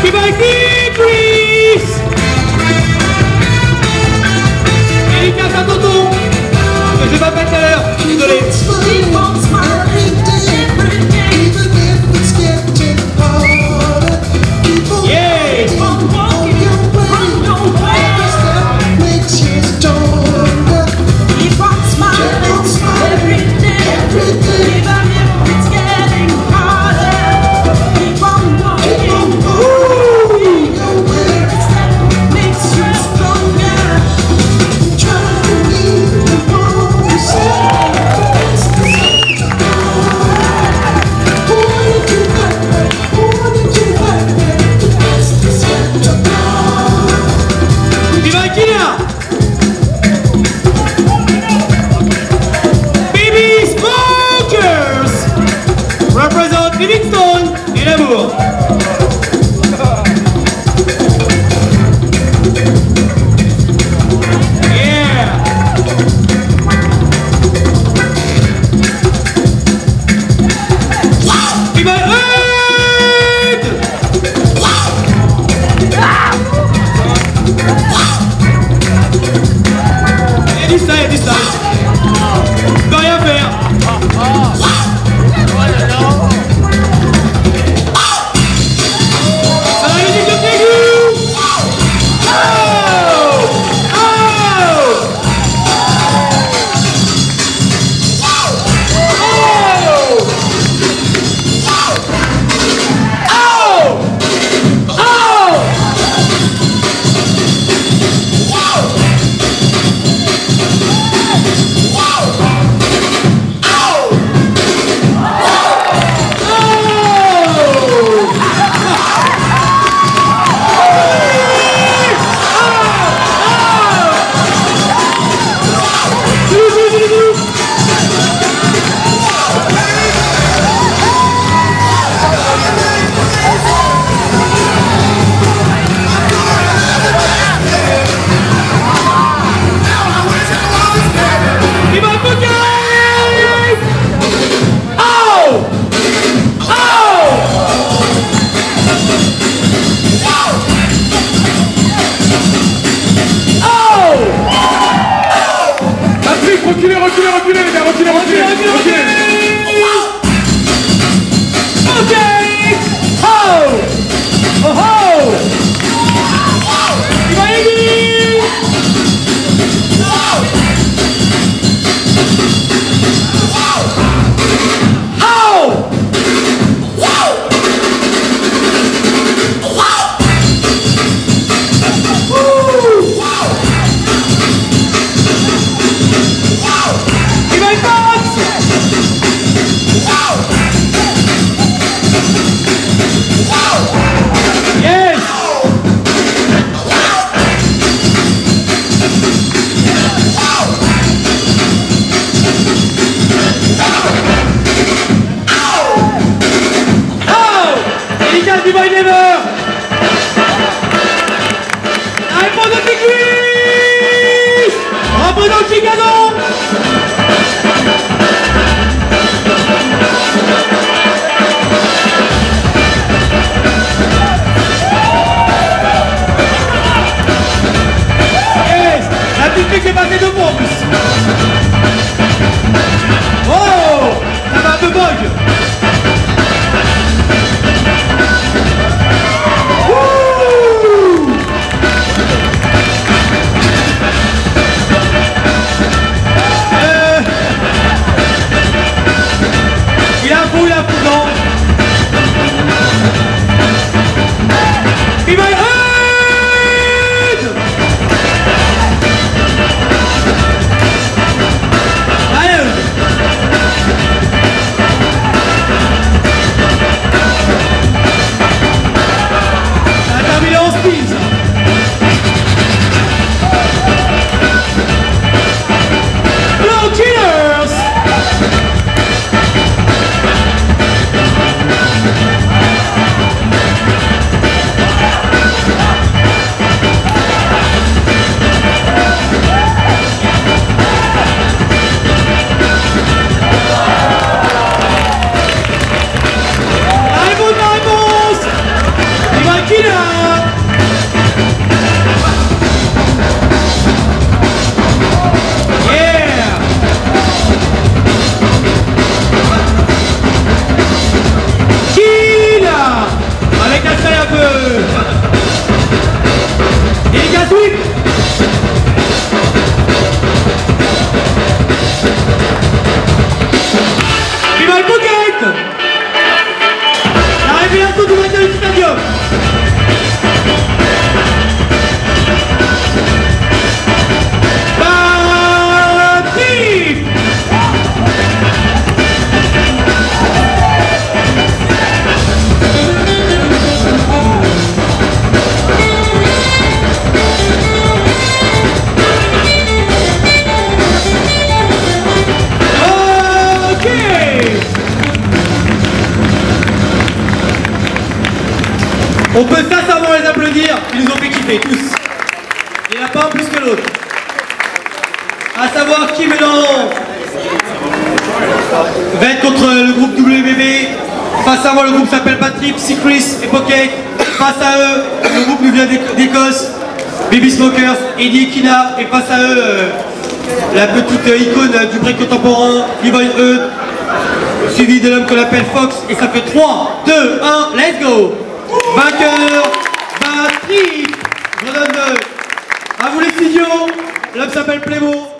Penalty, Greece. Dédicace à tonton. Que j'ai pas fait tout à l'heure. Désolé. Livingstone et l'amour. Yeah. Il va il y a du style, il y a du style. Il va rien faire. Reculez, les gars, reculez. Ok. Oh. Oh oh. Il va y aller. Oh. Du Boy Never. La réponse de Tigris. Reprenons Chicago. Yes. La petite fille qui est passée de bon en plus. Oh, ça va un peu bug. un peu. Erika Sweep. Rival Pocket. La révélation du matin du stadium. On peut sincèrement les applaudir, ils nous ont fait kiffer, tous. Il n'y en a pas un plus que l'autre. À savoir qui maintenant va être contre le groupe WBB. Face à moi, le groupe s'appelle Patrick, Chris et Pocket. Face à eux, le groupe nous vient d'Écosse, Baby Smokers, Eddie Kina. Et face à eux, la petite icône du break contemporain, Yvonne Eud, suivi de l'homme qu'on appelle Fox. Et ça fait 3, 2, 1, let's go! Vainqueur, Patrick. Je redonne à vous les studios. L'homme s'appelle Plémo.